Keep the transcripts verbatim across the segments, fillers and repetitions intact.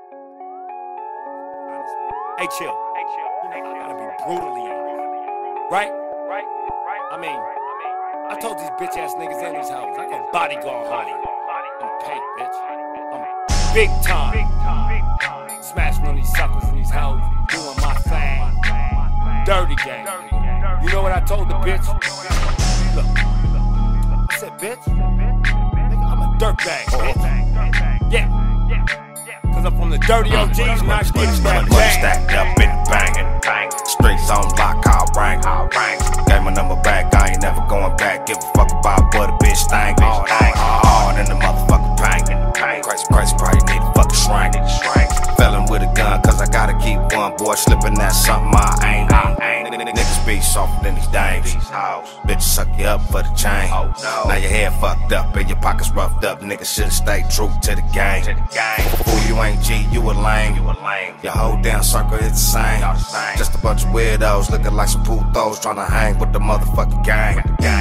Hey, chill. Hey, chill. I gotta be brutally honest. Right? Right? Right? I mean, I told these bitch ass niggas in these houses, I got bodyguard honey. I'm paint, bitch. I'm big time. Smashing on these suckers in these houses, doing my thing. Dirty game. You know what I told the bitch? Look. I said, bitch, nigga, I'm a dirtbag, bitch. Yeah. Cause I'm from the dirty O Gs and I stick that money stacked up in the bangin', bang. Streets on lock, I'll rank, I'll rank. Gave my number back, I ain't never going back. Give a fuck about what a bitch think. All hard in the motherfucking pain. Crazy, crazy, probably need a fucking shrink. Fellin' with a gun, cause I gotta keep one. Boy, slippin' that something I ain't. Niggas be softer than these dames. Bitches suck you up for the chain. Now your head fucked up and your pockets roughed up. Niggas should've stayed true to the game. Fool, you ain't G, you a lame. Your whole damn circle is the same. Just a bunch of weirdos looking like some putos tryna hang with the motherfucking gang.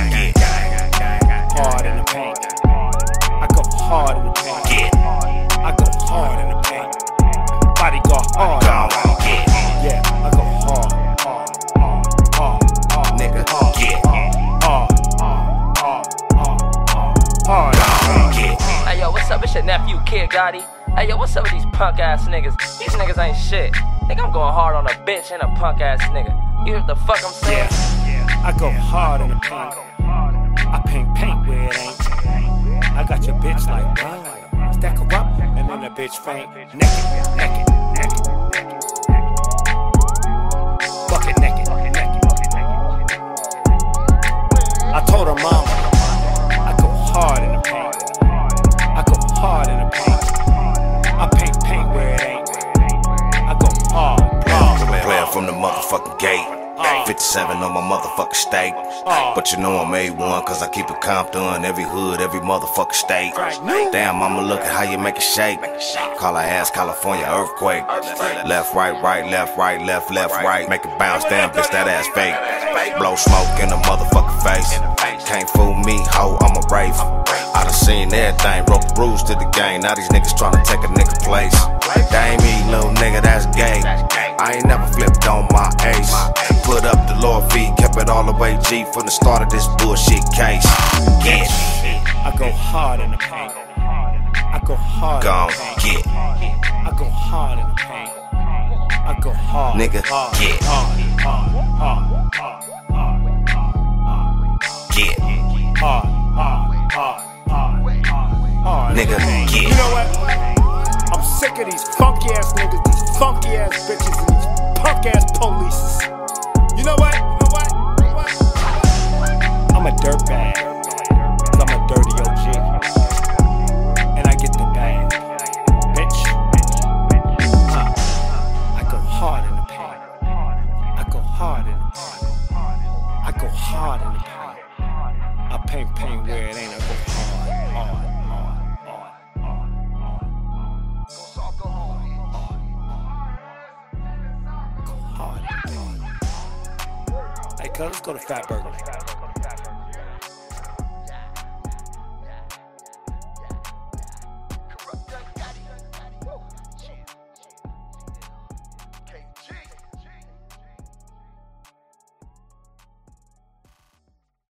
Hard in the paint. I go hard in the paint. I go hard in the paint. Bodyguard hard. Yeah, I go hard. Hard, hard, hard, hard. Nigga, get hard, hard, hard, hard. Hey yo, what's up? It's your nephew, Kid Gotti. Hey yo, what's up with these punk ass niggas? These niggas ain't shit. Nigga, I'm going hard on a bitch and a punk ass nigga. You hear what the fuck I'm saying? Yeah, I go hard in the paint. I paint paint where it ain't. I got your bitch like, wow, stack her up, and then the bitch faint. Naked, naked, naked, naked. Bucket naked, naked, naked. I told her mama, I go hard in the paint. I go hard in the paint. I paint paint where it ain't. I go hard, hard. Player from the motherfucking gate. fifty-seven on my motherfucking state. But you know I'm A one cause I keep it Compton. Every hood, every motherfucking state. Damn, I'ma look at how you make it shake. Call her ass California earthquake. Left, right, right, left, right, left, left, right. Make it bounce, damn bitch, that ass fake. Blow smoke in the motherfucking face. Can't fool me, ho, I'm a wraith. I done seen everything, broke the rules to the game. Now these niggas tryna take a nigga place. That ain't me, little nigga, that's gay. I ain't never flipped on my ace. Put up the lower feet, kept it all the way G from the start of this bullshit case. Get I go hard in the paint. I go hard Gon' in the paint. get I go hard in the paint. I go hard. Nigga, hard, get hard, hard, hard, hard, hard, hard, Get hard, hard, hard, hard, hard. Nigga, get You know what? I'm sick of these funky ass niggas, these funky ass bitches, and these punk ass police. You know what? You know what? You know what? I'm a dirtbag. Cause I'm a dirty O G. And I get the bag. Bitch. Huh. I go hard in the paint. I go hard in the paint. I go hard in the paint. I paint paint where it ain't. I go hard, hard, hard, hard, hard, hard. Hard. Hey, cuz, let's go to Fat Burger.